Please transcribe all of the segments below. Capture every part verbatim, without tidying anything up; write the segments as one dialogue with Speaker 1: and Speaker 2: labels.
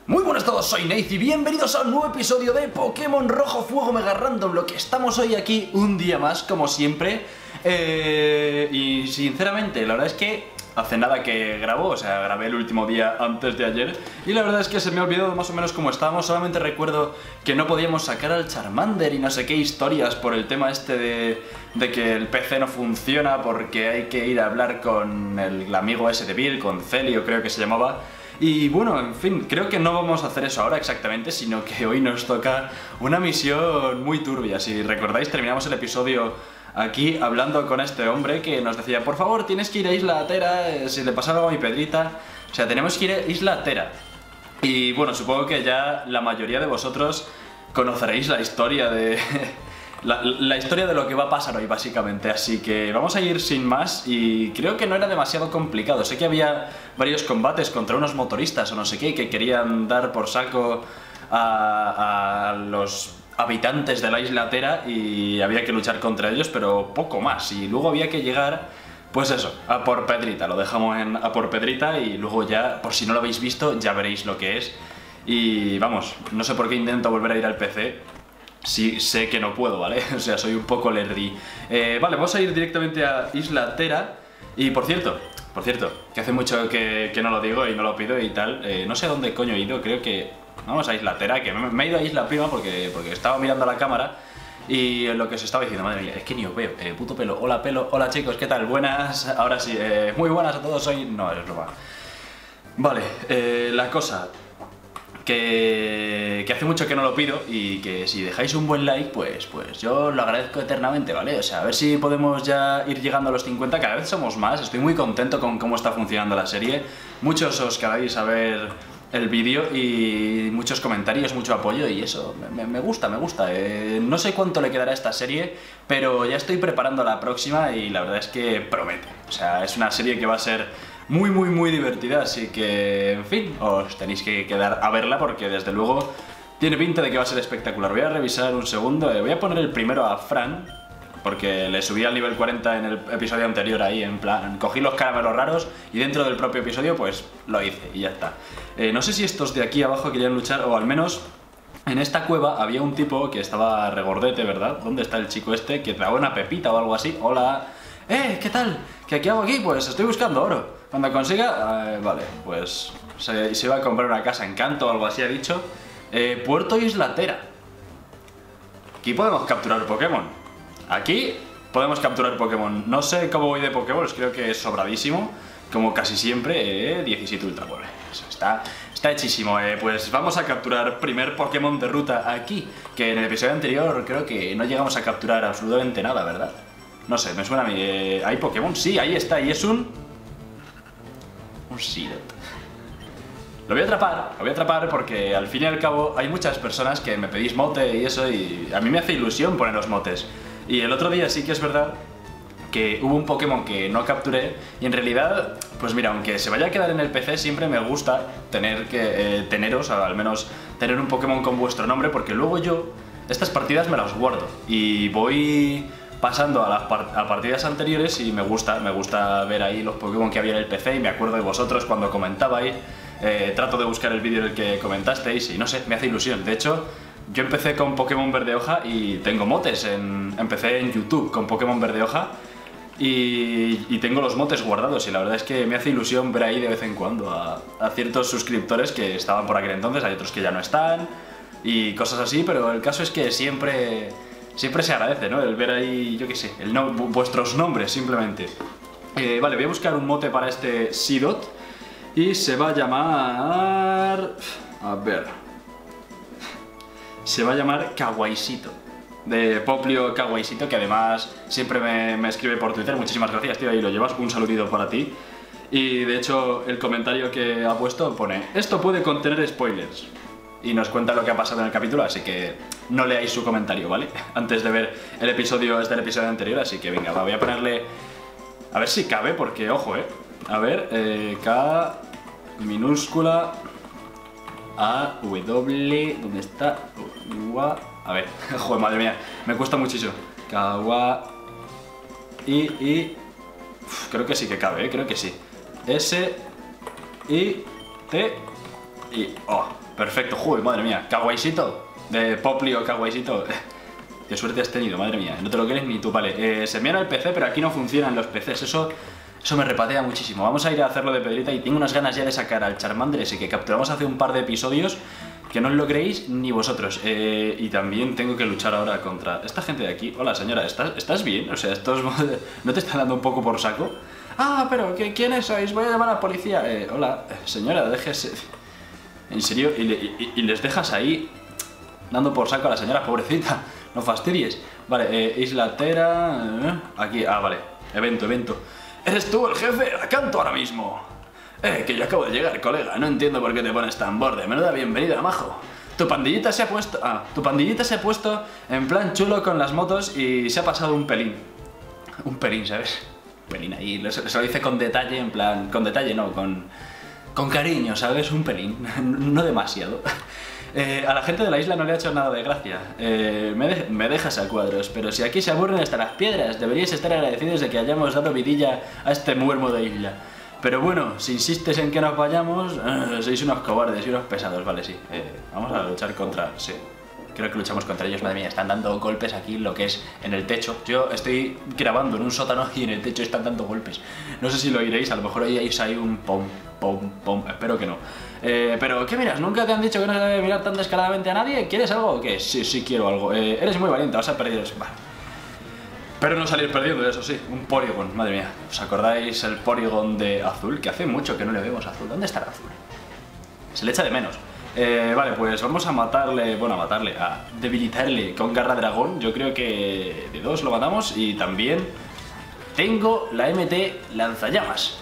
Speaker 1: Muy buenas a todos, soy Nate y bienvenidos a un nuevo episodio de Pokémon Rojo Fuego Mega Random. Lo que estamos hoy aquí un día más, como siempre. eh, Y sinceramente, la verdad es que hace nada que grabo, o sea, grabé el último día antes de ayer. Y la verdad es que se me ha olvidado más o menos cómo estábamos. Solamente recuerdo que no podíamos sacar al Charmander y no sé qué historias por el tema este de, de que el P C no funciona porque hay que ir a hablar con el amigo ese de Bill, con Celio creo que se llamaba. Y bueno, en fin, creo que no vamos a hacer eso ahora exactamente, sino que hoy nos toca una misión muy turbia. Si recordáis, terminamos el episodio aquí hablando con este hombre que nos decía: por favor, tienes que ir a Isla Tera, eh, si le pasa algo a mi Pedrita. O sea, tenemos que ir a Isla Tera. Y bueno, supongo que ya la mayoría de vosotros conoceréis la historia de... La, la historia de lo que va a pasar hoy, básicamente, así que vamos a ir sin más y creo que no era demasiado complicado. Sé que había varios combates contra unos motoristas o no sé qué que querían dar por saco a, a los habitantes de la Isla Tera y había que luchar contra ellos, pero poco más. Y luego había que llegar, pues eso, a por Pedrita. Lo dejamos en a por Pedrita y luego ya, por si no lo habéis visto, ya veréis lo que es. Y vamos, no sé por qué intento volver a ir al P C. Sí, sé que no puedo, ¿vale? O sea, soy un poco lerdi. Eh, vale, vamos a ir directamente a Isla Tera. Y por cierto, por cierto, que hace mucho que, que no lo digo y no lo pido y tal. eh, No sé a dónde coño he ido, creo que... Vamos a Isla Tera, que me, me he ido a Isla Prima porque, porque estaba mirando a la cámara. Y lo que os estaba diciendo, madre mía, es que ni os veo. eh, Puto pelo, hola pelo, hola chicos, ¿qué tal? Buenas, ahora sí, eh, muy buenas a todos, soy... No, es broma. Vale, eh, la cosa... Que, que hace mucho que no lo pido y que si dejáis un buen like, pues, pues yo lo agradezco eternamente, ¿vale? O sea, a ver si podemos ya ir llegando a los cincuenta, cada vez somos más, estoy muy contento con cómo está funcionando la serie. Muchos os quedáis a ver el vídeo y muchos comentarios, mucho apoyo y eso, me, me gusta, me gusta. Eh, no sé cuánto le quedará a esta serie, pero ya estoy preparando la próxima y la verdad es que promete. O sea, es una serie que va a ser... muy muy muy divertida, así que, en fin, os tenéis que quedar a verla porque desde luego tiene pinta de que va a ser espectacular. Voy a revisar un segundo, eh, voy a poner el primero a Fran, porque le subí al nivel cuarenta en el episodio anterior ahí, en plan, cogí los caramelos raros y dentro del propio episodio pues lo hice y ya está. Eh, no sé si estos de aquí abajo querían luchar o al menos... En esta cueva había un tipo que estaba regordete, ¿verdad? ¿Dónde está el chico este? Que traía una pepita o algo así. Hola... ¡Eh! ¿Qué tal? ¿Qué, qué hago aquí? Pues estoy buscando oro. Cuando consiga... Eh, vale, pues... Se, se iba a comprar una casa en Canto o algo así, ha dicho. Eh, Puerto Isla Tera. Aquí podemos capturar Pokémon. Aquí podemos capturar Pokémon. No sé cómo voy de Pokémon, creo que es sobradísimo. Como casi siempre, eh, diecisiete Ultra Ball. Eso está... Está hechísimo, eh. Pues vamos a capturar primer Pokémon de ruta aquí. Que en el episodio anterior creo que no llegamos a capturar absolutamente nada, ¿verdad? No sé, me suena a mí. Eh, ¿Hay Pokémon? Sí, ahí está, y es un... Un Seedot. Lo voy a atrapar, lo voy a atrapar porque al fin y al cabo hay muchas personas que me pedís mote y eso, y a mí me hace ilusión poner los motes. Y el otro día sí que es verdad que hubo un Pokémon que no capturé y en realidad, pues mira, aunque se vaya a quedar en el P C, siempre me gusta tener que eh, teneros, o al menos tener un Pokémon con vuestro nombre, porque luego yo estas partidas me las guardo y voy pasando a las part a partidas anteriores y me gusta, me gusta ver ahí los Pokémon que había en el P C y me acuerdo de vosotros cuando comentabais. Eh, trato de buscar el vídeo en el que comentasteis y no sé, me hace ilusión. De hecho, yo empecé con Pokémon Verde Hoja y tengo motes, en, empecé en YouTube con Pokémon Verde Hoja y, y tengo los motes guardados y la verdad es que me hace ilusión ver ahí de vez en cuando a, a ciertos suscriptores que estaban por aquel entonces, hay otros que ya no están y cosas así, pero el caso es que siempre, siempre se agradece, ¿no? El ver ahí, yo qué sé, el no, vuestros nombres simplemente. Eh, vale, voy a buscar un mote para este Seedot y se va a llamar... A ver... Se va a llamar Kawaisito, de Poplio Kawaisito, que además siempre me, me escribe por Twitter. Muchísimas gracias, tío, ahí lo llevas, un saludito para ti. Y de hecho el comentario que ha puesto pone: esto puede contener spoilers. Y nos cuenta lo que ha pasado en el capítulo, así que no leáis su comentario, ¿vale? Antes de ver el episodio, es del episodio anterior, así que venga, va, voy a ponerle... A ver si cabe, porque ojo, eh. A ver, eh, K minúscula... A, W, ¿dónde está? Ua, a ver, joder, madre mía, me cuesta muchísimo. Kawa, I, I, uf, creo que sí que cabe, ¿eh? Creo que sí. S, I, T, y O. Perfecto, joder, madre mía. Kawaiisito. De Poplio, Kawaiisito. Qué suerte has tenido, madre mía. No te lo crees ni tú. Vale, eh, se envían al P C, pero aquí no funcionan los P Cs. Eso, eso me repatea muchísimo. Vamos a ir a hacerlo de Pedrita y tengo unas ganas ya de sacar al Charmander ese que capturamos hace un par de episodios, que no os lo creéis ni vosotros. Eh, y también tengo que luchar ahora contra esta gente de aquí. Hola, señora, ¿estás, ¿estás bien? O sea, estos ¿no te están dando un poco por saco? Ah, pero ¿qué, ¿quiénes sois? Voy a llamar a la policía. Eh, hola, señora, déjese... ¿En serio? ¿Y, le, y, y les dejas ahí dando por saco a la señora, pobrecita? No fastidies. Vale, eh, Isla Tera... Eh, aquí, ah, vale. Evento, evento. ¿Eres tú el jefe? ¡Canto ahora mismo! Eh, que yo acabo de llegar, colega. No entiendo por qué te pones tan borde. Menuda bienvenida, majo. Tu pandillita se ha puesto... Ah, tu pandillita se ha puesto en plan chulo con las motos y se ha pasado un pelín. Un pelín, ¿sabes? Un pelín ahí. Se lo dice con detalle, en plan... Con detalle no, con... Con cariño, ¿sabes? Un pelín. No demasiado. Eh, a la gente de la isla no le ha hecho nada de gracia. Eh, me, de me dejas a cuadros, pero si aquí se aburren hasta las piedras, deberíais estar agradecidos de que hayamos dado vidilla a este muermo de isla. Pero bueno, si insistes en que nos vayamos, eh, sois unos cobardes y unos pesados, vale, sí. Eh, vamos a luchar contra... sí. Creo que luchamos contra ellos, madre mía, están dando golpes aquí, lo que es en el techo. Yo estoy grabando en un sótano y en el techo están dando golpes. No sé si lo oiréis, a lo mejor oiréis ahí un pom, pom, pom, espero que no. Eh, pero, ¿qué miras? ¿Nunca te han dicho que no se debe mirar tan descaradamente a nadie? ¿Quieres algo o qué? Sí, sí quiero algo. Eh, eres muy valiente, vas a perder eso. Vale. Pero no salir perdiendo, eso sí. Un Porygon, madre mía. ¿Os acordáis el Porygon de azul? Que hace mucho que no le vemos azul. ¿Dónde está el azul? Se le echa de menos. Eh, vale, pues vamos a matarle, bueno, a matarle, a debilitarle con garra dragón. Yo creo que de dos lo matamos y también tengo la M T lanzallamas.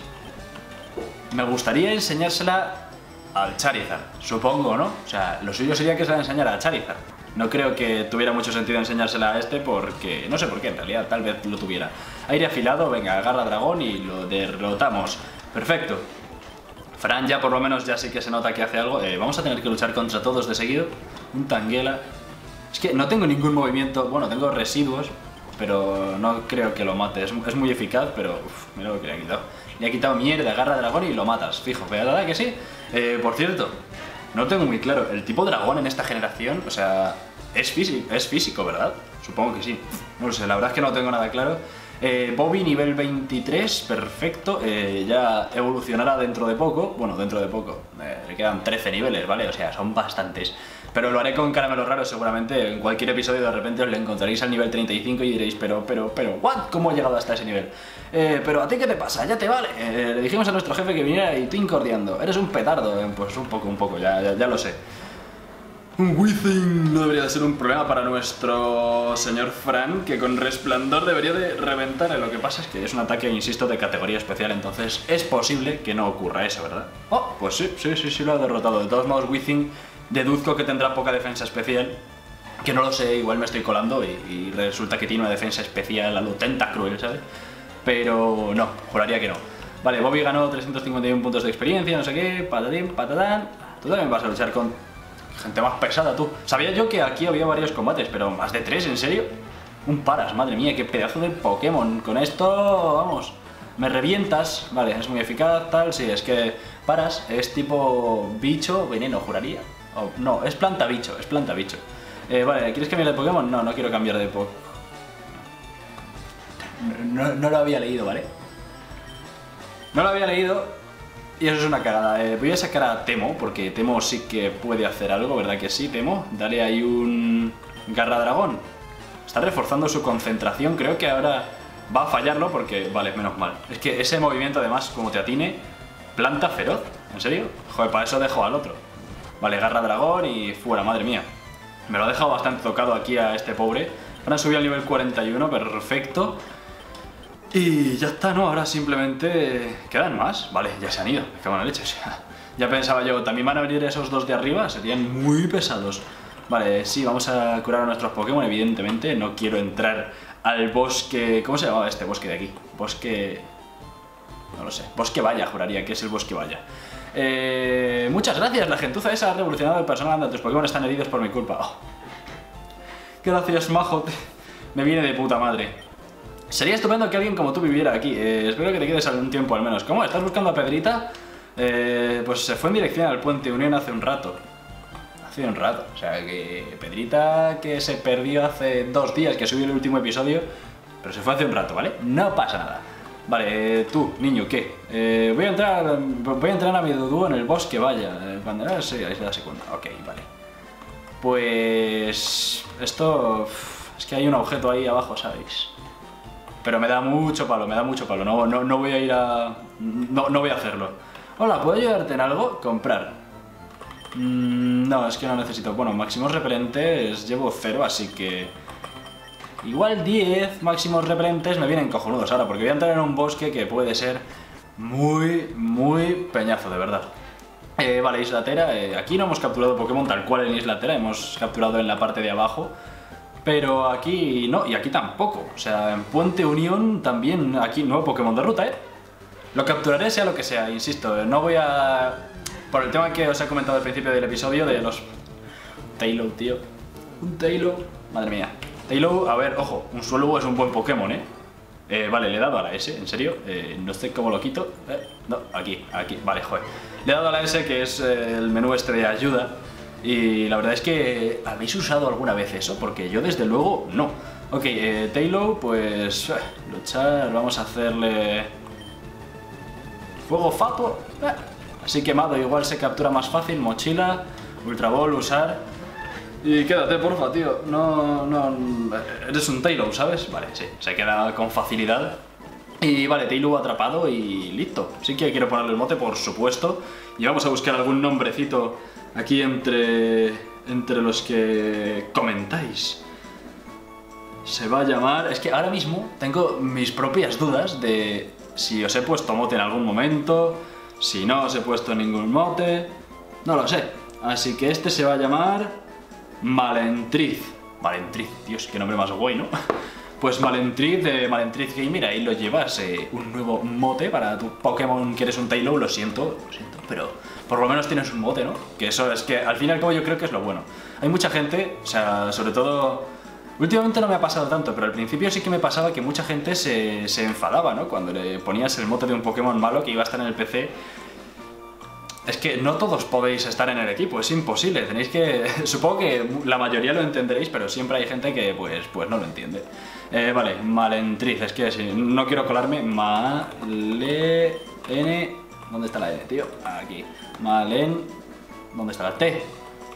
Speaker 1: Me gustaría enseñársela al Charizard, supongo, ¿no? O sea, lo suyo sería que se la enseñara a Charizard. No creo que tuviera mucho sentido enseñársela a este porque... no sé por qué, en realidad, tal vez lo tuviera. Aire afilado, venga, garra dragón y lo derrotamos. Perfecto. Fran ya por lo menos ya sí que se nota que hace algo. Eh, vamos a tener que luchar contra todos de seguido. Un Tangela. Es que no tengo ningún movimiento. Bueno, tengo residuos, pero no creo que lo mate. Es, es muy eficaz, pero uf, mira lo que le ha quitado. Le ha quitado mierda, garra dragón y lo matas. Fijo, ¿verdad que sí? Eh, por cierto, no tengo muy claro. El tipo dragón en esta generación, o sea, es físico, es físico, ¿verdad? Supongo que sí. No lo sé, la verdad es que no tengo nada claro. Eh, Bobby nivel veintitrés, perfecto, eh, ya evolucionará dentro de poco, bueno, dentro de poco, eh, le quedan trece niveles, ¿vale? O sea, son bastantes, pero lo haré con caramelos raros seguramente, en cualquier episodio de repente os le encontraréis al nivel treinta y cinco y diréis, pero, pero, pero, ¿what? ¿Cómo he llegado hasta ese nivel? Eh, pero ¿a ti qué te pasa? Ya te vale, eh, le dijimos a nuestro jefe que viniera y tú incordiando, eres un petardo, eh, pues un poco, un poco, ya, ya, ya lo sé. Un Weezing no debería de ser un problema para nuestro señor Fran, que con resplandor debería de reventar. Lo que pasa es que es un ataque, insisto, de categoría especial, entonces es posible que no ocurra eso, ¿verdad? Oh, pues sí, sí, sí, sí lo ha derrotado. De todos modos, Weezing deduzco que tendrá poca defensa especial, que no lo sé, igual me estoy colando y, y resulta que tiene una defensa especial a lo Tentacruel, ¿sabes? Pero no, juraría que no. Vale, Bobby ganó trescientos cincuenta y uno puntos de experiencia, no sé qué, patatín, patatán. Tú también vas a luchar con... gente más pesada, tú. Sabía yo que aquí había varios combates, pero más de tres, ¿en serio? Un Paras, madre mía, qué pedazo de Pokémon. Con esto, vamos, me revientas. Vale, es muy eficaz, tal, sí, es que Paras es tipo bicho, veneno, juraría. Oh, no, es planta bicho, es planta bicho. Eh, vale, ¿quieres cambiar de Pokémon? No, no quiero cambiar de Pokémon. No, no, no lo había leído, ¿vale? No lo había leído. Y eso es una cagada. Eh, voy a sacar a Temo, porque Temo sí que puede hacer algo, ¿verdad que sí, Temo? Dale ahí un... Garra Dragón. Está reforzando su concentración, creo que ahora va a fallarlo porque... Vale, menos mal. Es que ese movimiento además, como te atine, planta feroz. ¿En serio? Joder, para eso dejo al otro. Vale, Garra Dragón y fuera, madre mía. Me lo ha dejado bastante tocado aquí a este pobre. Ahora subió al nivel cuarenta y uno, perfecto. Y ya está, ¿no? Ahora simplemente... ¿Quedan más? Vale, ya se han ido, me cago en la leche, o sea... Ya pensaba yo, ¿también van a venir esos dos de arriba? Serían muy pesados. Vale, sí, vamos a curar a nuestros Pokémon, evidentemente. No quiero entrar al bosque... ¿Cómo se llamaba este bosque de aquí? Bosque... No lo sé. Bosque Valla, juraría que es el Bosque Valla. Eh... Muchas gracias, la gentuza esa ha revolucionado el personal. Tus Pokémon están heridos por mi culpa. Oh. Gracias, majo. Me viene de puta madre. Sería estupendo que alguien como tú viviera aquí. Eh, espero que te quedes algún tiempo al menos. ¿Cómo? ¿Estás buscando a Pedrita? Eh, pues se fue en dirección al puente Unión hace un rato. hace un rato. O sea, que Pedrita que se perdió hace dos días, que subió el último episodio, pero se fue hace un rato, ¿vale? No pasa nada. Vale, eh, tú, niño, ¿qué? Eh, voy a entrar voy a entrar a mi dudú en el bosque, vaya. Eh, cuando era sí, es la segunda. Ok, vale. Pues... esto... es que hay un objeto ahí abajo, ¿sabéis? Pero me da mucho palo, me da mucho palo. No, no, no voy a ir a... No, no voy a hacerlo. Hola, ¿puedo ayudarte en algo? Comprar. Mm, no, es que no necesito. Bueno, máximos repelentes llevo cero, así que... igual diez máximos repelentes me vienen cojonudos ahora, porque voy a entrar en un bosque que puede ser muy, muy peñazo, de verdad. Eh, vale, Isla Tera. Eh, aquí no hemos capturado Pokémon tal cual en Isla Tera, hemos capturado en la parte de abajo. Pero aquí no, y aquí tampoco. O sea, en Puente Unión también, aquí nuevo Pokémon de ruta, ¿eh? Lo capturaré sea lo que sea, insisto. No voy a... por el tema que os he comentado al principio del episodio de los... Taillow, tío. Un Taillow. Madre mía. Taillow, a ver, ojo, un Swallow es un buen Pokémon, ¿eh? Eh, vale, le he dado a la S, en serio. Eh, no sé cómo lo quito. Eh, no, aquí, aquí. Vale, joder. Le he dado a la S, que es eh, el menú este de ayuda. Y la verdad es que... ¿habéis usado alguna vez eso? Porque yo desde luego no. Ok, eh, Taillow, pues... Eh, luchar, vamos a hacerle... Fuego fatuo. Eh, así quemado igual se captura más fácil. Mochila, Ultra Ball, usar... y quédate, porfa, tío. No, no... eres un Taillow, ¿sabes? Vale, sí, se queda con facilidad. Y vale, Taillow atrapado y listo. Sí que quiero ponerle el mote, por supuesto. Y vamos a buscar algún nombrecito aquí entre, entre los que comentáis. Se va a llamar... es que ahora mismo tengo mis propias dudas de si os he puesto mote en algún momento, si no os he puesto ningún mote... no lo sé. Así que este se va a llamar... Malentriz. Malentriz, Dios, qué nombre más guay, ¿no? Pues Malentriz de Malentriz Gamer, ahí lo llevas, eh, un nuevo mote para tu Pokémon que eres un Taillow, lo siento, lo siento, pero por lo menos tienes un mote, ¿no? Que eso es que al fin y al cabo yo creo que es lo bueno. Hay mucha gente, o sea, sobre todo... últimamente no me ha pasado tanto, pero al principio sí que me pasaba que mucha gente se, se enfadaba, ¿no? Cuando le ponías el mote de un Pokémon malo que iba a estar en el P C. Es que no todos podéis estar en el equipo, es imposible, tenéis que... supongo que la mayoría lo entenderéis, pero siempre hay gente que pues, pues no lo entiende. Eh, vale, Malentriz, es que si no quiero colarme... Male... N... ¿dónde está la N, tío? Aquí. Malen... ¿dónde está la T?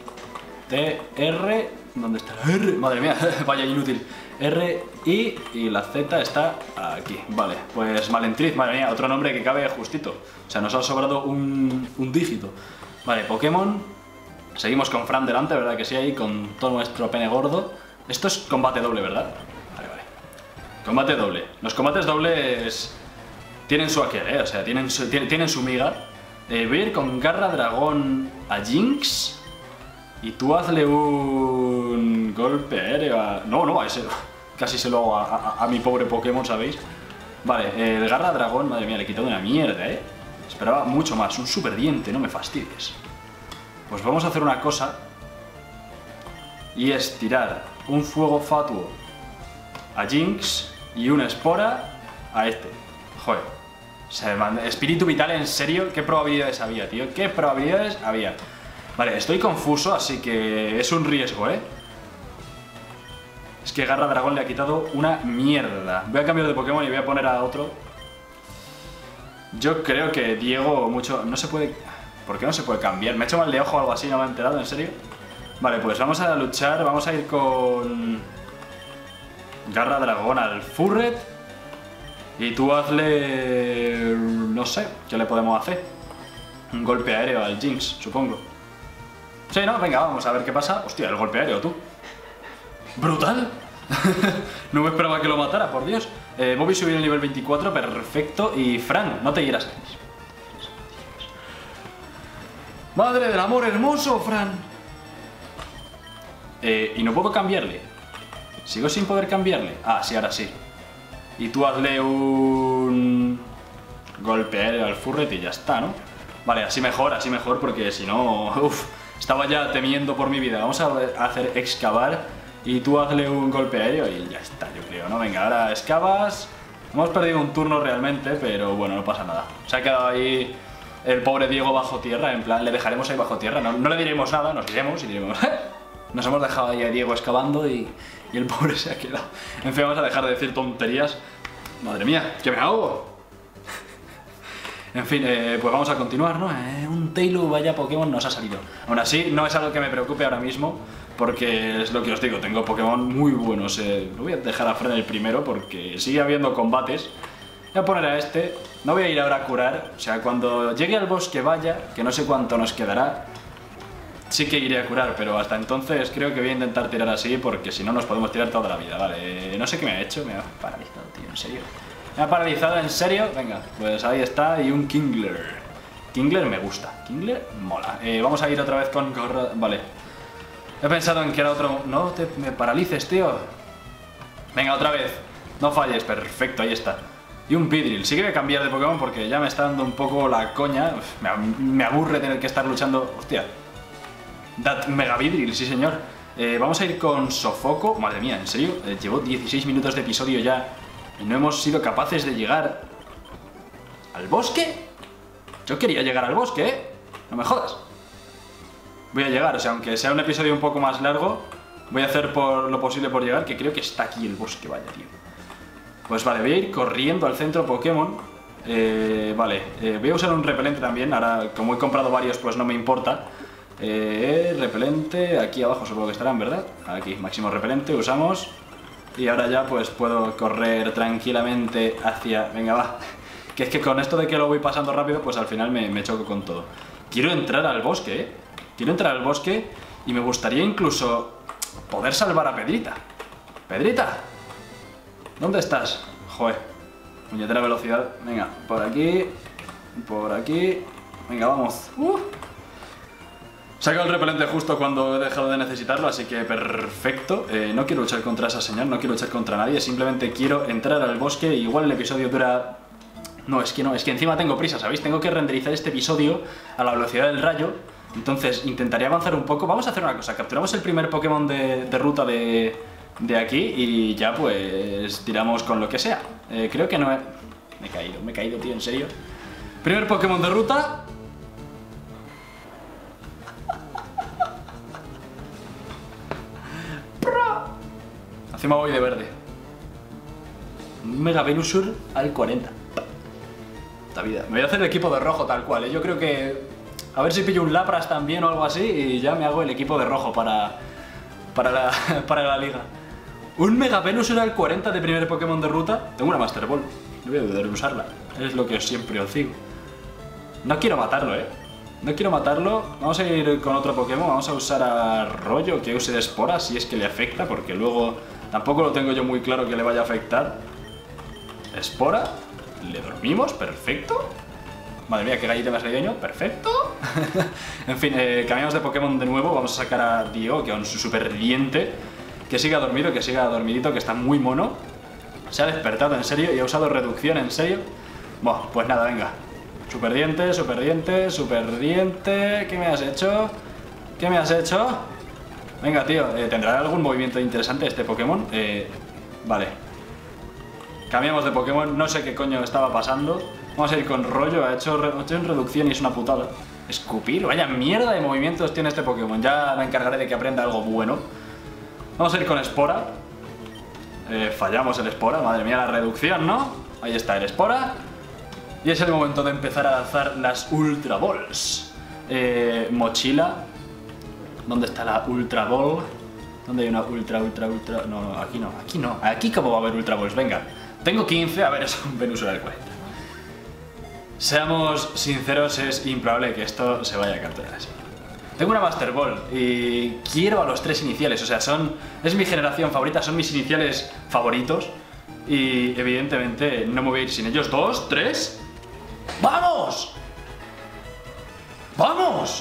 Speaker 1: T, R... ¿dónde está la R? Madre mía, vaya inútil. R, I y la Z está aquí. Vale, pues Malentriz, madre mía, otro nombre que cabe justito. O sea, nos ha sobrado un, un dígito. Vale, Pokémon. Seguimos con Fran delante, ¿verdad que sí? Ahí con todo nuestro pene gordo. Esto es combate doble, ¿verdad? Vale, vale. Combate doble. Los combates dobles tienen su aquel, ¿eh? O sea, tienen su, tienen, tienen su miga. Eh, voy a ir con Garra Dragón a Jinx. Y tú hazle un golpe aéreo a... no, no, a ese... casi se lo hago a, a, a mi pobre Pokémon, ¿sabéis? Vale, el Garra Dragón, madre mía, le he quitado una mierda, ¿eh? Esperaba mucho más, un super diente, no me fastidies. Pues vamos a hacer una cosa. Y es tirar un fuego fatuo a Jinx y una espora a este. Joder. O sea, espíritu vital, en serio, ¿qué probabilidades había, tío? ¿Qué probabilidades había? Vale, estoy confuso, así que es un riesgo, ¿eh? Es que Garra Dragón le ha quitado una mierda. Voy a cambiar de Pokémon y voy a poner a otro. Yo creo que Diego mucho... no se puede... ¿por qué no se puede cambiar? ¿Me he hecho mal de ojo o algo así? ¿No me he enterado? ¿En serio? Vale, pues vamos a luchar. Vamos a ir con... Garra Dragón al Furret. Y tú hazle... no sé, ¿qué le podemos hacer? Un golpe aéreo al Jinx, supongo. Sí, no, venga, vamos a ver qué pasa. Hostia, el golpe aéreo, tú. ¡Brutal! No me esperaba que lo matara, por Dios. Eh, Bobby subió el nivel veinticuatro, perfecto. Y Fran, no te hieras. ¡Madre del amor hermoso, Fran! Eh, y no puedo cambiarle. ¿Sigo sin poder cambiarle? Ah, sí, ahora sí. Y tú hazle un... golpe aéreo al Furret y ya está, ¿no? Vale, así mejor, así mejor, porque si no... Uf, estaba ya temiendo por mi vida. Vamos a hacer excavar y tú hazle un golpe aéreo y ya está, yo creo, ¿no? Venga, ahora excavas. Hemos perdido un turno realmente, pero bueno, no pasa nada. Se ha quedado ahí el pobre Diego bajo tierra, en plan, le dejaremos ahí bajo tierra, no, no le diremos nada, nos iremos y diremos, ¡eh! Nos hemos dejado ahí a Diego excavando y, y el pobre se ha quedado. En fin, vamos a dejar de decir tonterías. Madre mía, que me ahogo. En fin, eh, pues vamos a continuar, ¿no? Eh, un Taillow, vaya Pokémon nos ha salido. Aún así, no es algo que me preocupe ahora mismo, porque es lo que os digo, tengo Pokémon muy buenos. Eh, lo voy a dejar a Fred el primero porque sigue habiendo combates. Voy a poner a este, no voy a ir ahora a curar, o sea, cuando llegue al bosque vaya, que no sé cuánto nos quedará, sí que iré a curar, pero hasta entonces creo que voy a intentar tirar así porque si no nos podemos tirar toda la vida, vale. No sé qué me ha hecho, me ha paralizado, tío, en serio. Me ha paralizado, en serio, venga, pues ahí está, y un Kingler. Kingler me gusta, Kingler mola. Eh, vamos a ir otra vez con Gorra, vale. He pensado en que era otro, no te me paralices, tío. Venga, otra vez, no falles, perfecto, ahí está. Y un Beedrill, sí que voy a cambiar de Pokémon porque ya me está dando un poco la coña. Uf, me, me aburre tener que estar luchando. Hostia. That Mega Beedrill, sí señor. Eh, vamos a ir con Sofoco. Madre mía, ¿en serio? Eh, llevo dieciséis minutos de episodio ya y no hemos sido capaces de llegar al bosque. Yo quería llegar al bosque, ¿eh? No me jodas. Voy a llegar, o sea, aunque sea un episodio un poco más largo, voy a hacer por lo posible por llegar, que creo que está aquí el bosque, vaya, tío. Pues vale, voy a ir corriendo al centro Pokémon. Eh, vale, eh, voy a usar un repelente también. Ahora, como he comprado varios, pues no me importa. Eh, repelente, aquí abajo supongo que estarán, ¿verdad? Aquí, máximo repelente, usamos. Y ahora ya pues puedo correr tranquilamente hacia... Venga, va. Que es que con esto de que lo voy pasando rápido, pues al final me, me choco con todo. Quiero entrar al bosque, ¿eh? Quiero entrar al bosque y me gustaría incluso poder salvar a Pedrita. ¡Pedrita! ¿Dónde estás? Joder, puñetera velocidad. Venga, por aquí, por aquí. Venga, vamos. Uh. Saco el repelente justo cuando he dejado de necesitarlo, así que perfecto. Eh, no quiero luchar contra esa señal, no quiero luchar contra nadie. Simplemente quiero entrar al bosque. Igual el episodio dura... No, es que no, es que encima tengo prisa, ¿sabéis? Tengo que renderizar este episodio a la velocidad del rayo. Entonces intentaré avanzar un poco. Vamos a hacer una cosa, capturamos el primer Pokémon de, de ruta de... de aquí y ya pues tiramos con lo que sea. Eh, creo que no he... Me he caído, me he caído, tío, en serio. Primer Pokémon de ruta. Encima voy de verde. Mega Venusaur al cuarenta. Esta vida. Me voy a hacer el equipo de rojo tal cual, ¿eh? Yo creo que... A ver si pillo un Lapras también o algo así y ya me hago el equipo de rojo para... Para la, para la liga. Un Mega Venusaur al cuarenta de primer Pokémon de ruta. Tengo una Master Ball. No voy a dudar en usarla. Es lo que siempre os digo. No quiero matarlo, eh. No quiero matarlo. Vamos a ir con otro Pokémon. Vamos a usar a Rollo que use de Espora si es que le afecta. Porque luego tampoco lo tengo yo muy claro que le vaya a afectar. Espora. Le dormimos. Perfecto. Madre mía, qué gallita me ha salido yo. Perfecto. En fin, eh, cambiamos de Pokémon de nuevo. Vamos a sacar a Dio, que es un super diente. Que siga dormido, que siga dormidito, que está muy mono. Se ha despertado, en serio, y ha usado reducción, en serio. Bueno, pues nada, venga. Super diente, super diente, super diente. ¿Qué me has hecho? ¿Qué me has hecho? Venga, tío, eh, ¿tendrá algún movimiento interesante este Pokémon? Eh, vale. Cambiamos de Pokémon, no sé qué coño estaba pasando. Vamos a ir con Rollo, ha hecho, re ha hecho reducción y es una putada. Escupir, vaya mierda de movimientos tiene este Pokémon. Ya me encargaré de que aprenda algo bueno. Vamos a ir con Espora. Eh, fallamos el Espora, madre mía la reducción, ¿no? Ahí está el Espora. Y es el momento de empezar a lanzar las Ultra Balls. Eh, mochila. ¿Dónde está la Ultra Ball? ¿Dónde hay una Ultra, Ultra, Ultra? No, no, aquí no, aquí no. Aquí cómo va a haber Ultra Balls, venga. Tengo quince, a ver, es un Venusaur al cuarenta. Seamos sinceros, es improbable que esto se vaya a capturar así. Tengo una Master Ball y quiero a los tres iniciales, o sea, son... Es mi generación favorita, son mis iniciales favoritos. Y evidentemente no me voy a ir sin ellos. Dos, tres... ¡Vamos! ¡Vamos!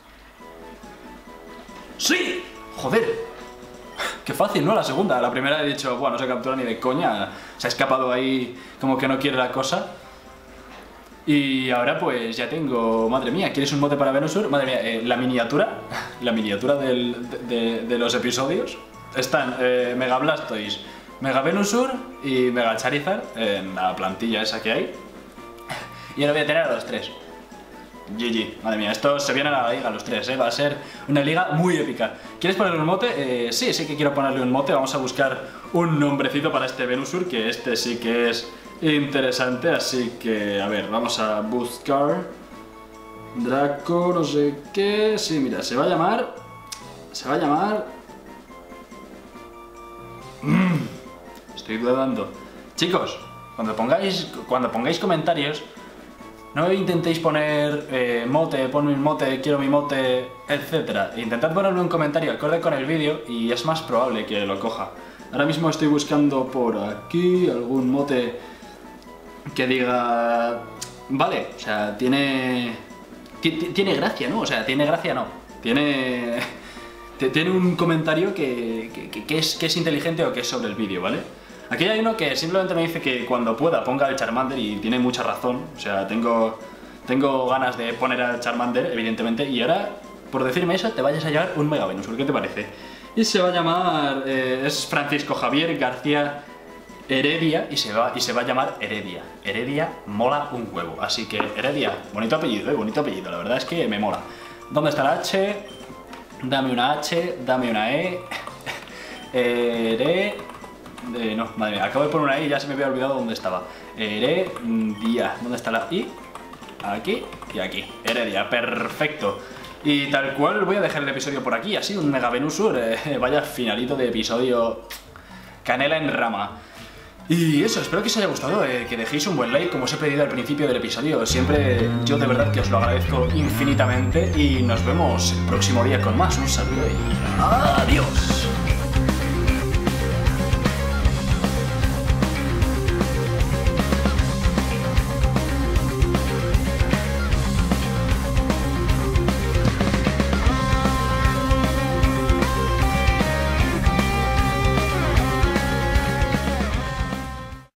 Speaker 1: ¡Sí! Joder. Qué fácil, ¿no? La segunda. La primera he dicho, bueno, no se captura ni de coña. Se ha escapado ahí como que no quiere la cosa. Y ahora pues ya tengo... Madre mía, ¿quieres un mote para Venusaur? Madre mía, eh, la miniatura. La miniatura del, de, de, de los episodios. Están eh, Mega Blastoise, Mega Venusaur y Mega Charizard en la plantilla esa que hay. Y ahora voy a tener a los tres. G G, madre mía, estos se vienen a la liga los tres, ¿eh? Va a ser una liga muy épica. ¿Quieres ponerle un mote? Eh, sí, sí que quiero ponerle un mote. Vamos a buscar un nombrecito para este Venusur, que este sí que es interesante. Así que, a ver, vamos a buscar Draco, no sé qué. Sí, mira, se va a llamar... Se va a llamar... Mm, estoy dudando. Chicos, cuando pongáis, cuando pongáis comentarios, no intentéis poner eh, mote, ponme un mote, quiero mi mote, etcétera. Intentad ponerme un comentario acorde con el vídeo y es más probable que lo coja. Ahora mismo estoy buscando por aquí algún mote que diga... Vale, o sea, tiene... Tiene gracia, ¿no? O sea, tiene gracia, no. Tiene... Tiene un comentario que, que, que, es, que es inteligente o que es sobre el vídeo, ¿vale? Aquí hay uno que simplemente me dice que cuando pueda ponga el Charmander y tiene mucha razón. O sea, tengo, tengo ganas de poner al Charmander, evidentemente. Y ahora, por decirme eso, te vayas a llevar un Mega Venusur, ¿qué te parece? Y se va a llamar... Eh, es Francisco Javier García Heredia y se, va, y se va a llamar Heredia. Heredia mola un huevo. Así que Heredia, bonito apellido, ¿eh? Bonito apellido, la verdad es que me mola. ¿Dónde está la H? Dame una H, dame una E. Ere... Eh, no, madre mía, acabo de poner una I y ya se me había olvidado dónde estaba. Heredia, ¿dónde está la I? Aquí y aquí. Heredia, perfecto. Y tal cual voy a dejar el episodio por aquí. Ha sido un Mega Venusur, eh, vaya finalito de episodio. Canela en rama. Y eso, espero que os haya gustado, eh, que dejéis un buen like como os he pedido al principio del episodio. Siempre yo de verdad que os lo agradezco infinitamente y nos vemos el próximo día con más. Un saludo y adiós.